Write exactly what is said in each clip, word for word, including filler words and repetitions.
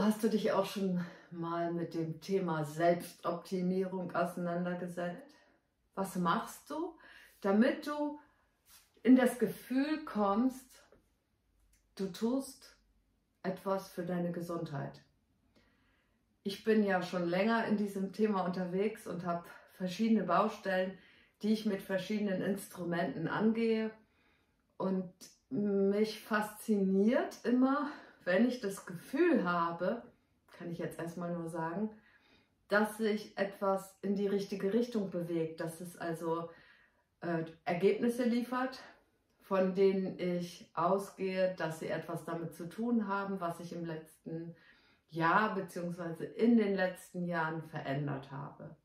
hast du dich auch schon mal mit dem Thema Selbstoptimierung auseinandergesetzt? Was machst du, damit du in das Gefühl kommst, du tust etwas für deine Gesundheit? Ich bin ja schon länger in diesem Thema unterwegs und habe verschiedene Baustellen, die ich mit verschiedenen Instrumenten angehe. Und mich fasziniert immer, wenn ich das Gefühl habe, kann ich jetzt erstmal nur sagen, dass sich etwas in die richtige Richtung bewegt, dass es also äh, Ergebnisse liefert, von denen ich ausgehe, dass sie etwas damit zu tun haben, was ich im letzten Jahr bzw. in den letzten Jahren verändert habe.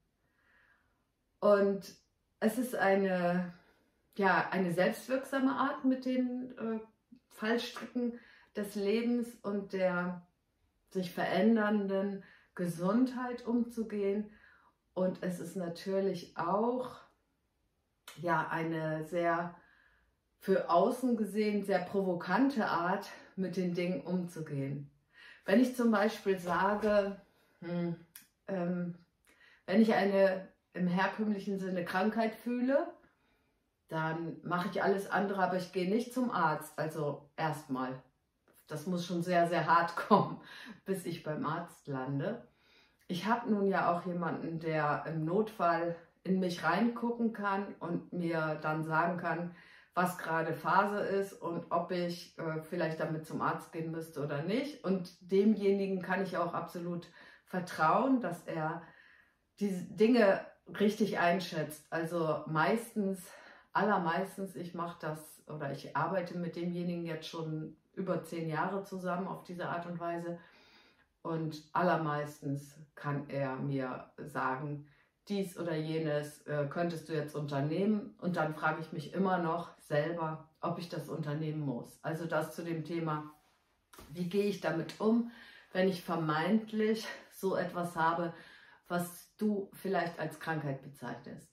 Und es ist eine, ja, eine selbstwirksame Art, mit den äh, Fallstricken des Lebens und der sich verändernden Gesundheit umzugehen. Und es ist natürlich auch ja, eine sehr für außen gesehen sehr provokante Art, mit den Dingen umzugehen. Wenn ich zum Beispiel sage, hm, ähm, wenn ich eine im herkömmlichen Sinne Krankheit fühle, dann mache ich alles andere, aber ich gehe nicht zum Arzt. Also erstmal, das muss schon sehr, sehr hart kommen, bis ich beim Arzt lande. Ich habe nun ja auch jemanden, der im Notfall in mich reingucken kann und mir dann sagen kann, was gerade Phase ist und ob ich äh, vielleicht damit zum Arzt gehen müsste oder nicht. Und demjenigen kann ich auch absolut vertrauen, dass er diese Dinge richtig einschätzt. Also meistens, allermeistens, ich mache das oder ich arbeite mit demjenigen jetzt schon über zehn Jahre zusammen auf diese Art und Weise. Und allermeistens kann er mir sagen, dies oder jenes äh, könntest du jetzt unternehmen. Und dann frage ich mich immer noch selber, ob ich das unternehmen muss. Also das zu dem Thema, wie gehe ich damit um, wenn ich vermeintlich so etwas habe, was du vielleicht als Krankheit bezeichnest.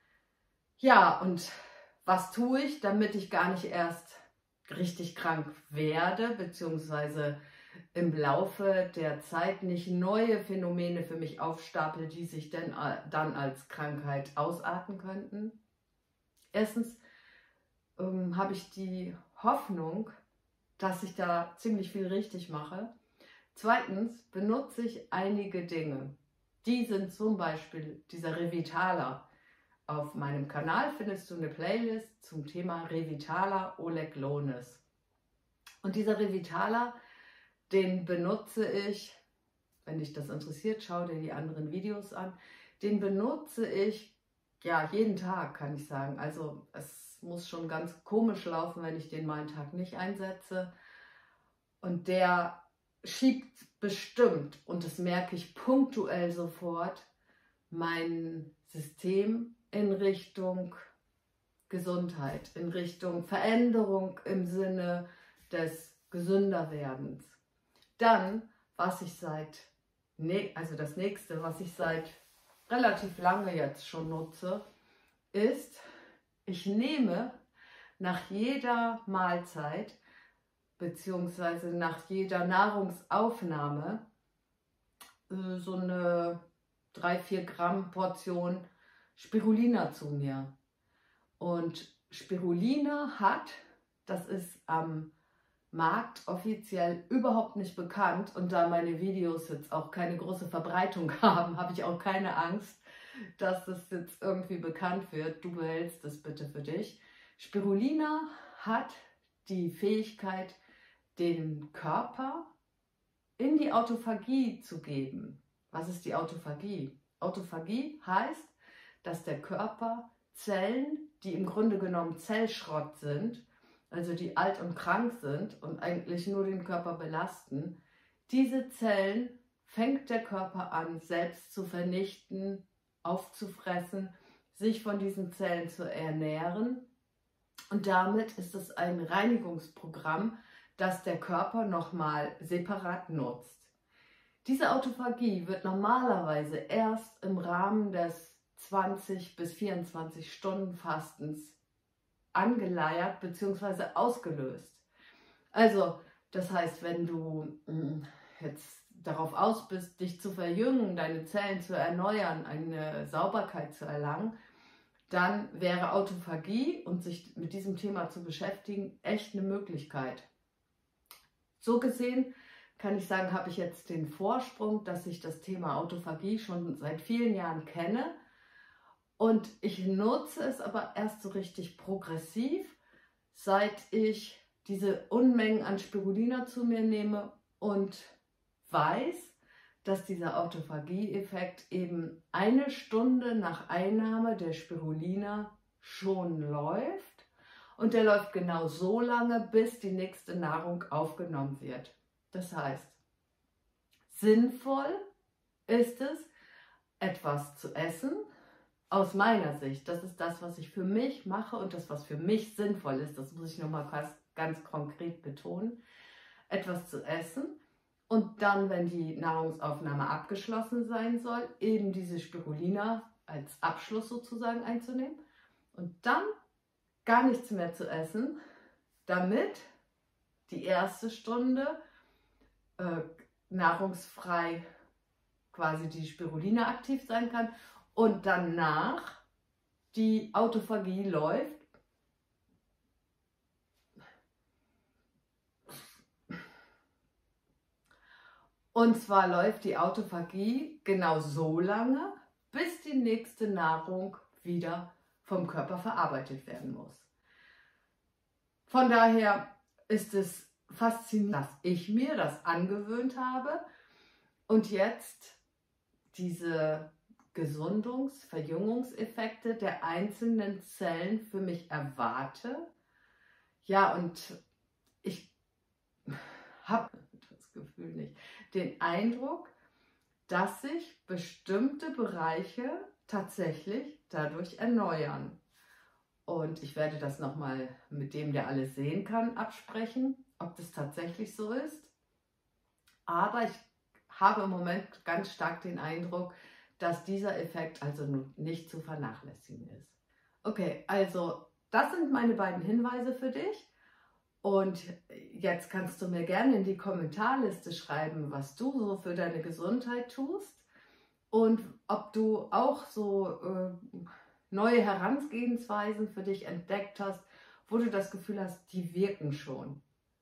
Ja, und was tue ich, damit ich gar nicht erst richtig krank werde, beziehungsweise im Laufe der Zeit nicht neue Phänomene für mich aufstapel, die sich denn, dann als Krankheit ausarten könnten. Erstens ähm, habe ich die Hoffnung, dass ich da ziemlich viel richtig mache. Zweitens benutze ich einige Dinge. Die sind zum Beispiel dieser Revitala. Auf meinem Kanal findest du eine Playlist zum Thema Revitala Oleg Lohnes. Und dieser Revitala, den benutze ich, wenn dich das interessiert, schau dir die anderen Videos an, den benutze ich ja jeden Tag, kann ich sagen. Also es muss schon ganz komisch laufen, wenn ich den mal einen Tag nicht einsetze. Und der schiebt bestimmt, und das merke ich punktuell sofort, mein System in Richtung Gesundheit, in Richtung Veränderung im Sinne des Gesünderwerdens. Dann, was ich seit, also das nächste, was ich seit relativ lange jetzt schon nutze, ist, ich nehme nach jeder Mahlzeit beziehungsweise nach jeder Nahrungsaufnahme äh, so eine drei bis vier Gramm Portion Spirulina zu mir. Und Spirulina hat, das ist am Markt offiziell überhaupt nicht bekannt, und da meine Videos jetzt auch keine große Verbreitung haben, habe ich auch keine Angst, dass das jetzt irgendwie bekannt wird. Du behältst das bitte für dich. Spirulina hat die Fähigkeit, den Körper in die Autophagie zu geben. Was ist die Autophagie? Autophagie heißt, dass der Körper Zellen, die im Grunde genommen Zellschrott sind, also die alt und krank sind und eigentlich nur den Körper belasten, diese Zellen fängt der Körper an, selbst zu vernichten, aufzufressen, sich von diesen Zellen zu ernähren. Und damit ist es ein Reinigungsprogramm, das der Körper nochmal separat nutzt. Diese Autophagie wird normalerweise erst im Rahmen des zwanzig bis vierundzwanzig Stunden Fastens angeleiert bzw. ausgelöst. Also das heißt, wenn du mh, jetzt darauf aus bist, dich zu verjüngen, deine Zellen zu erneuern, eine Sauberkeit zu erlangen, dann wäre Autophagie und sich mit diesem Thema zu beschäftigen echt eine Möglichkeit. So gesehen kann ich sagen, habe ich jetzt den Vorsprung, dass ich das Thema Autophagie schon seit vielen Jahren kenne und ich nutze es aber erst so richtig progressiv, seit ich diese Unmengen an Spirulina zu mir nehme und weiß, dass dieser Autophagie-Effekt eben eine Stunde nach Einnahme der Spirulina schon läuft und der läuft genau so lange, bis die nächste Nahrung aufgenommen wird. Das heißt, sinnvoll ist es, etwas zu essen, aus meiner Sicht. Das ist das, was ich für mich mache und das, was für mich sinnvoll ist. Das muss ich nochmal ganz, ganz konkret betonen. Etwas zu essen. Und dann, wenn die Nahrungsaufnahme abgeschlossen sein soll, eben diese Spirulina als Abschluss sozusagen einzunehmen und dann gar nichts mehr zu essen, damit die erste Stunde äh, nahrungsfrei quasi die Spirulina aktiv sein kann und danach die Autophagie läuft. Und zwar läuft die Autophagie genau so lange, bis die nächste Nahrung wieder vom Körper verarbeitet werden muss. Von daher ist es faszinierend, dass ich mir das angewöhnt habe und jetzt diese Gesundungs-, Verjüngungseffekte der einzelnen Zellen für mich erwarte. Ja, und ich habe das Gefühl nicht, den Eindruck, dass sich bestimmte Bereiche tatsächlich dadurch erneuern. Und ich werde das nochmal mit dem, der alles sehen kann, absprechen, ob das tatsächlich so ist. Aber ich habe im Moment ganz stark den Eindruck, dass dieser Effekt also nicht zu vernachlässigen ist. Okay, also das sind meine beiden Hinweise für dich. Und jetzt kannst du mir gerne in die Kommentarliste schreiben, was du so für deine Gesundheit tust und ob du auch so äh, neue Herangehensweisen für dich entdeckt hast, wo du das Gefühl hast, die wirken schon.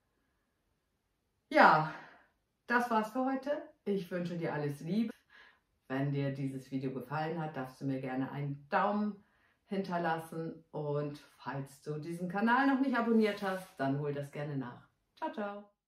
Ja, das war's für heute. Ich wünsche dir alles Liebe. Wenn dir dieses Video gefallen hat, darfst du mir gerne einen Daumen hinterlassen und falls du diesen Kanal noch nicht abonniert hast, dann hol das gerne nach. Ciao, ciao!